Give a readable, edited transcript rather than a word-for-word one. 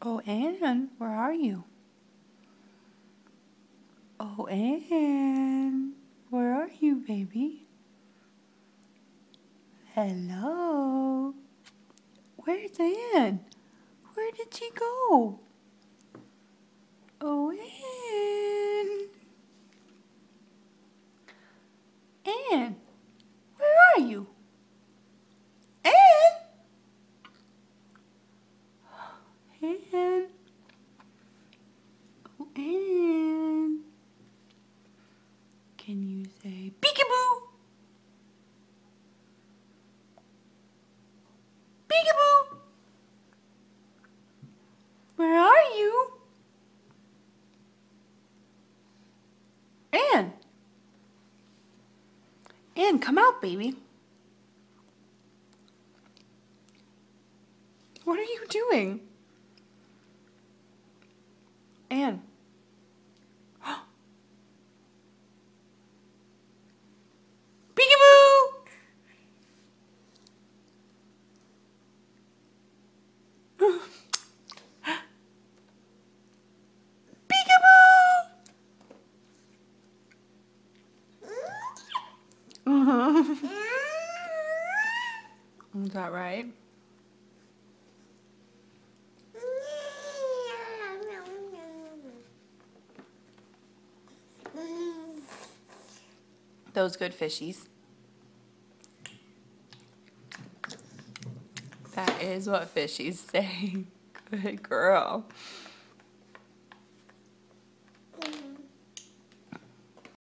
Oh, Anne, where are you? Oh, Anne, where are you, baby? Hello? Where's Anne? Where did she go? Oh, Anne. Anne, where are you? Anne? Anne? Oh, Anne. Can you say Peekaboo? Peekaboo! Where are you? Anne! Anne, come out, baby. What are you doing? Anne. Peekaboo! Peekaboo! Is that right? Those good fishies. That is what fishies say. Good girl.